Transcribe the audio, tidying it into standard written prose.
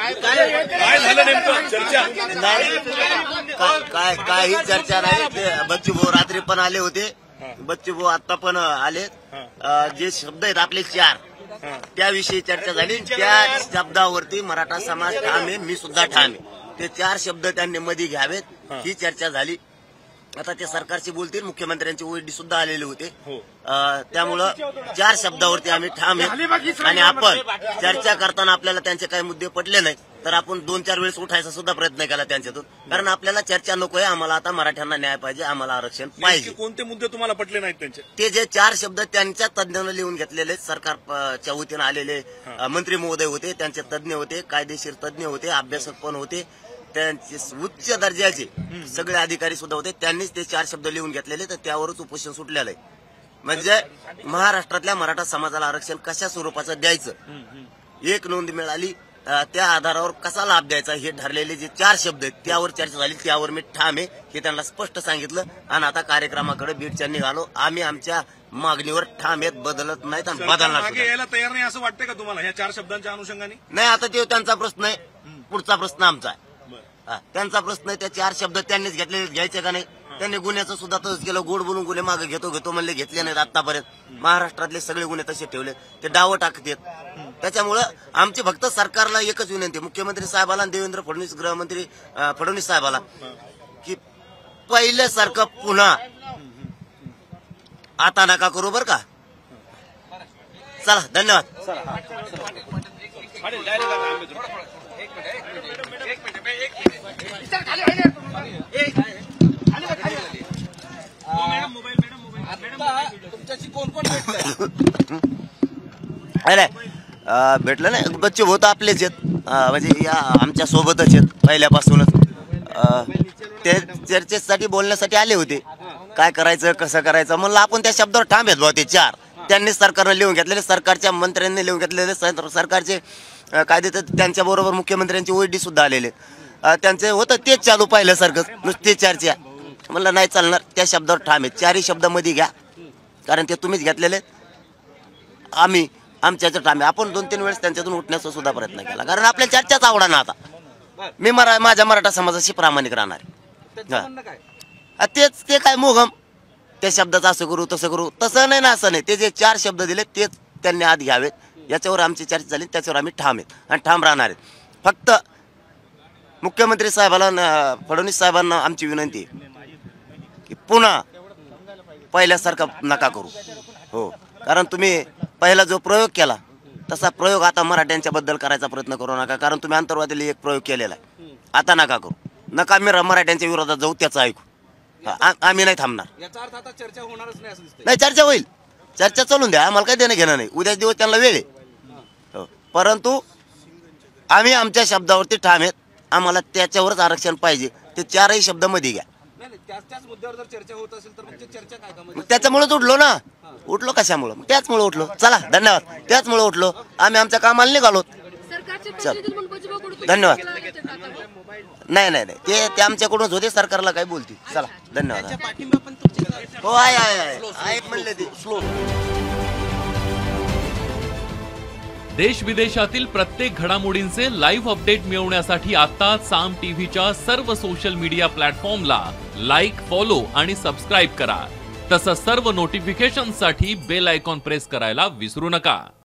काय झालं नेमकं चर्चा? काही चर्चा नाही. बच्चू भाऊ रात्री पण आले होते, बच्चू भाऊ आता पण आले. जे शब्द आहेत आपले 4 त्याविषयी चर्चा झाली. त्या शब्दावरती मराठा समाज ठाम आहे, मी सुद्धा ठाम आहे. ते 4 शब्द त्यांनी मध्ये घ्यावेत ही चर्चा झाली. आता ते सरकारशी बोलतील. मुख्यमंत्र्यांचे ओएडी सुद्धा आलेले होते. त्यामुळं 4 शब्दावरती आम्ही ठाम आहे. आणि आपण चर्चा करताना आपल्याला त्यांचे काही मुद्दे पटले नाही तर आपण 2-4 वेळेस उठायचा सुद्धा प्रयत्न केला त्यांच्यातून. कारण आपल्याला चर्चा नकोय, आम्हाला आता मराठ्यांना न्याय पाहिजे, आम्हाला आरक्षण पाहिजे. कोणते मुद्दे तुम्हाला पटले नाहीत त्यांचे? ते जे 4 शब्द त्यांच्या तज्ञांना लिहून घेतलेले, सरकारच्या वतीनं आलेले मंत्री महोदय होते, त्यांचे तज्ञ होते, कायदेशीर तज्ञ होते, अभ्यासक पण होते, त्यांचे उच्च दर्जाचे सगळे अधिकारी सुद्धा होते. त्यांनीच ते 4 शब्द लिहून घेतलेले, तर त्यावरच उपोषण सुटलेलं आहे. म्हणजे महाराष्ट्रातल्या मराठा समाजाला आरक्षण कशा स्वरूपाचं द्यायचं, एक नोंद मिळाली त्या आधारावर कसा लाभ द्यायचा हे ठरलेले जे 4 शब्द आहेत त्यावर चर्चा झाली. त्यावर मी ठाम आहे हे त्यांना स्पष्ट सांगितलं. आणि आता कार्यक्रमाकडे बीडच्या निघालो. आम्ही आमच्या मागणीवर ठाम आहेत, बदलत नाहीत आणि बदलणार मागे यायला तयार नाही असं वाटतंय का तुम्हाला या 4 शब्दांच्या अनुषंगाने? नाही, आता ते त्यांचा प्रश्न आहे, पुढचा प्रश्न आमचा आहे. त्यांचा प्रश्न आहे, त्या 4 शब्द त्यांनीच घेतलेले, घ्यायचे का नाही? त्यांनी गुन्ह्याचं सुद्धा तसंच केलं. गोड बोलून गुन्हे मागे घेतो म्हणले, घेतले नाहीत आतापर्यंत. महाराष्ट्रातले सगळे गुन्हे तसे ठेवले, ते डावं टाकतात. त्याच्यामुळं आमची फक्त सरकारला एकच विनंती, मुख्यमंत्री साहेबाला आणि देवेंद्र फडणवीस गृहमंत्री फडणवीस साहेबाला, की पहिल्यासारखं पुन्हा आता नका करू बरं का. चला, धन्यवाद. तुमच्याशी कोण कोण भेटलं? अरे भेटलं नाही, बच्चे भाऊ तर आपलेच आहेत, म्हणजे या आमच्या सोबतच आहेत पहिल्यापासूनच. ते चर्चेसाठी बोलण्यासाठी आले होते, काय करायचं कसं करायचं म्हणलं. आपण त्या शब्दावर ठाम आहेत भाऊ. ते 4 त्यांनी सरकारनं लिहून घेतलेले, सरकारच्या मंत्र्यांनी लिहून घेतलेले, सरकारचे कायदे त्यांच्या बरोबर मुख्यमंत्र्यांचे ओएडी सुद्धा आलेले. त्यांचे होतं तेच चालू पाहिल्यासारखंच, नुसती चर्चा. म्हणलं नाही चालणार, त्या शब्दावर ठाम आहेत. 4ही शब्द मध्ये घ्या, कारण ते तुम्हीच घेतलेले. आम्ही आमच्याचं ठाम आहे. आपण 2-3 वेळेस त्यांच्यातून उठण्याचा सुद्धा प्रयत्न केला, कारण आपल्या चर्चाच आवडा ना. आता मी माझ्या मराठा समाजाशी प्रामाणिक राहणार आहे. तेच ते काय मोगम त्या शब्दाचं असं करू तसं करू, तसं नाही ना, असं नाही. ते जे 4 शब्द दिले तेच त्यांनी आत घ्यावेत. याच्यावर आमची चर्चा झाली, त्याच्यावर आम्ही ठाम आहेत आणि ठाम राहणार आहेत. फक्त मुख्यमंत्री साहेबाला, फडणवीस साहेबांना आमची विनंती आहे की पुन्हा पहिल्यासारखं नका करू. हो, कारण तुम्ही पहिला जो प्रयोग केला तसा प्रयोग आता मराठ्यांच्या बद्दल करायचा प्रयत्न करू नका. कारण तुम्ही अंतर्वादीला एक प्रयोग केलेला आहे, आता नका करू. नका मी मराठ्यांच्या विरोधात जाऊ, त्याचं ऐकू. आम्ही नाही थांबणार. याचा अर्थ आता चर्चा होणारच नाही असं दिसतंय. नाही, चर्चा होईल, चर्चा चालून द्या, आम्हाला काही देणं घेणं नाही. उद्या दिवस त्यांना वेळ आहे. परंतु आम्ही आमच्या शब्दावरती ठाम आहेत. आम्हाला त्याच्यावरच आरक्षण पाहिजे. ते 4ही शब्द मध्ये घ्या. त्याच मुद्द्यावर जर चर्चा होत असेल तर मग चर्चा काय का? त्याच्यामुळेच उठलो ना. उठलो कशामुळे? त्याचमुळे उठलो. चला, धन्यवाद. त्याचमुळे उठलो. आम्ही आमच्या कामाला निघालो. धन्यवाद. नाही नाही नाही, ते आमच्याकडूनच होते, सरकारला काय बोलतील. चला, धन्यवाद. हो, आहे म्हणले ते स्लो. देश विदेशातील प्रत्येक घडामोडींचे लाईव्ह अपडेट मिळवण्यासाठी आता साम टीव्हीच्या सर्व सोशल मीडिया प्लॅटफॉर्मला लाईक, फॉलो आणि सबस्क्राईब करा. तसंच सर्व नोटिफिकेशनसाठी बेल आयकॉन प्रेस करायला विसरू नका.